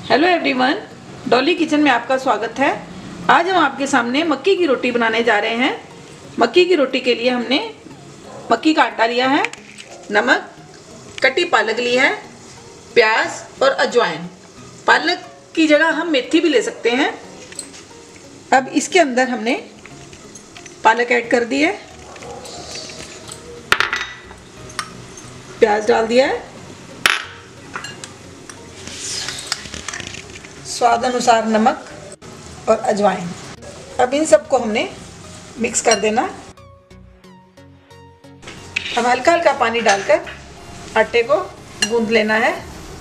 Hello everyone, Dolly kitchen में आपका स्वागत है। आज हम आपके सामने मक्की की रोटी बनाने जा रहे हैं। मक्की की रोटी के लिए हमने मक्की का आटा लिया है, नमक, कटी पालक ली है, प्याज और अजवाइन। पालक की जगह हम मेथी भी ले सकते हैं। अब इसके अंदर हमने पालक ऐड कर दी है, प्याज डाल दिया है, स्वाद अनुसार नमक और अजवाइन। अब इन सबको हमने मिक्स कर देना। अब हल्का हल्का पानी डालकर आटे को गूंद लेना है।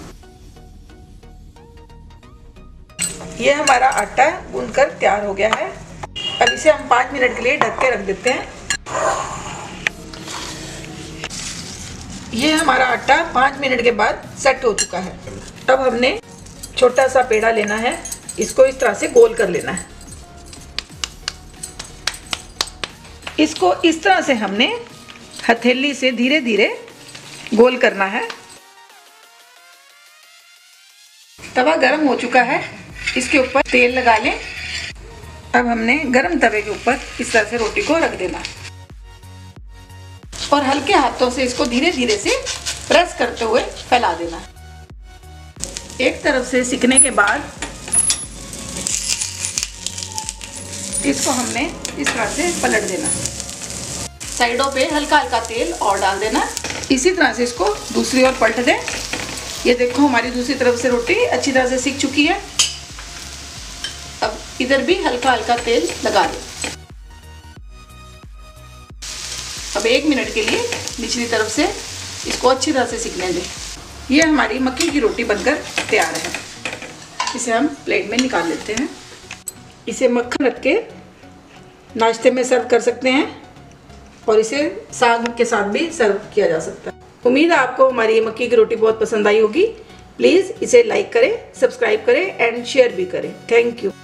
ये हमारा आटा गूंदकर तैयार हो गया है। अब इसे हम 5 मिनट के लिए ढक के रख देते हैं। ये हमारा आटा 5 मिनट के बाद सेट हो चुका है। अब हमने छोटा सा पेड़ा लेना है, इसको इस तरह से गोल कर लेना है। इसको इस तरह से हमने हथेली से धीरे धीरे गोल करना है। तवा गरम हो चुका है, इसके ऊपर तेल लगा लें। अब हमने गरम तवे के ऊपर इस तरह से रोटी को रख देना और हल्के हाथों से इसको धीरे धीरे से प्रेस करते हुए फैला देना। एक तरफ से सिकने के बाद इसको हमने इस तरह से पलट देना। साइडों पे हल्का हल्का तेल और डाल देना। इसी तरह से इसको दूसरी ओर पलट दें। ये देखो हमारी दूसरी तरफ से रोटी अच्छी तरह से सिक चुकी है। अब इधर भी हल्का हल्का तेल लगा दें। अब 1 मिनट के लिए निचली तरफ से इसको अच्छी तरह से सिकने दें। ये हमारी मक्की की रोटी बनकर तैयार है। इसे हम प्लेट में निकाल लेते हैं। इसे मक्खन रख के नाश्ते में सर्व कर सकते हैं और इसे साग के साथ भी सर्व किया जा सकता है। उम्मीद है आपको हमारी ये मक्की की रोटी बहुत पसंद आई होगी। प्लीज़ इसे लाइक करें, सब्सक्राइब करें एंड शेयर भी करें। Thank you.